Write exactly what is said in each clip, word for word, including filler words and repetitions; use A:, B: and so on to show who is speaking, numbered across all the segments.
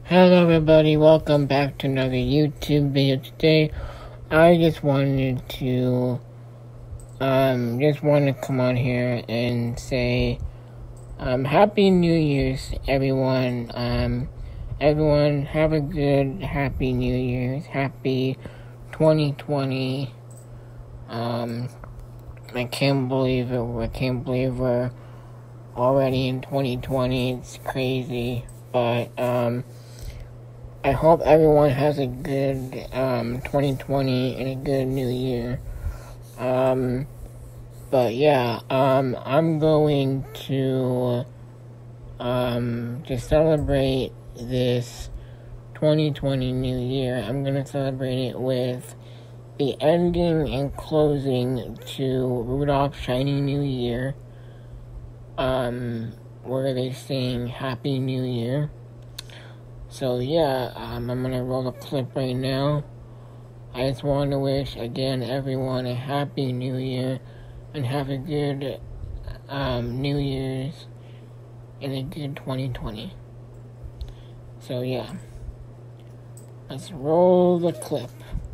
A: Hello everybody, welcome back to another YouTube video. Today, I just wanted to, um, just want to come on here and say, um, Happy New Year's, everyone. Um, everyone, have a good, Happy New Year's, Happy twenty twenty. Um, I can't believe it, I can't believe we're already in twenty twenty, it's crazy, but, um, I hope everyone has a good um, twenty twenty and a good new year. Um, but yeah, um, I'm going to um, to celebrate this twenty twenty new year. I'm going to celebrate it with the ending and closing to Rudolph's Shiny New Year, um, where they sing Happy New Year. So yeah, um, I'm gonna roll a clip right now. I just want to wish again everyone a happy new year and have a good um, New Year's and a good twenty twenty. So yeah, let's roll the clip.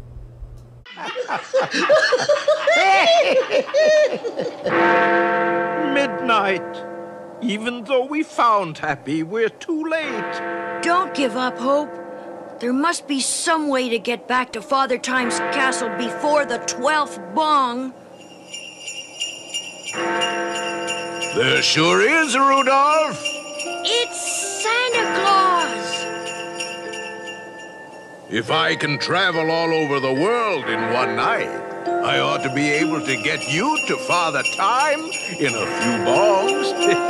B: Midnight. Even though we found Happy, we're too late.
C: Don't give up, Hope. There must be some way to get back to Father Time's castle before the twelfth bong.
B: There sure is, Rudolph.
C: It's Santa Claus.
B: If I can travel all over the world in one night, I ought to be able to get you to Father Time in a few bongs.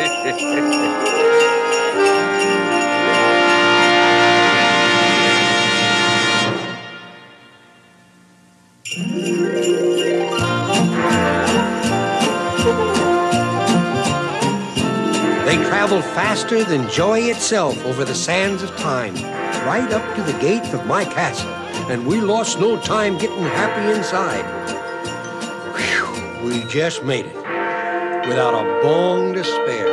D: They traveled faster than joy itself over the sands of time, right up to the gate of my castle, and we lost no time getting Happy inside. Whew, we just made it, without a bong to spare.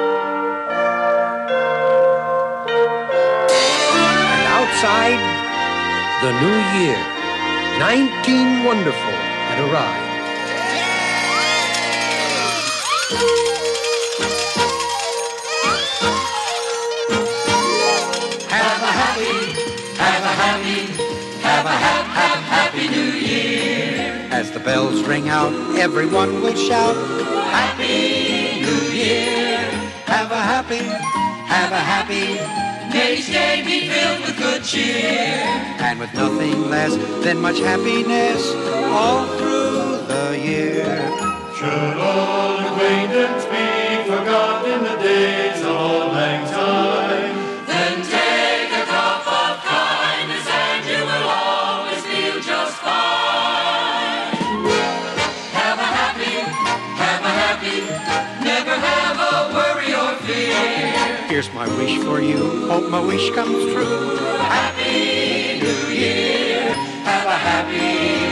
D: And outside, the new year, nineteen Wonderful, had arrived.
E: Have a happy, have a happy, have a hap, hap, happy new year.
F: As the bells ring out, everyone will shout,
E: Happy New Year.
F: have a happy, have a happy,
E: May each day be filled with good cheer.
F: and with nothing less than much happiness all through the year.
G: Should old acquaintance be forgotten in the days of old lang syne?
E: Then take a cup of kindness and you will always feel just fine. Have a happy, have a happy, never have a worry or fear.
F: Here's my wish for you, hope my wish comes true.
E: Happy New Year, have a happy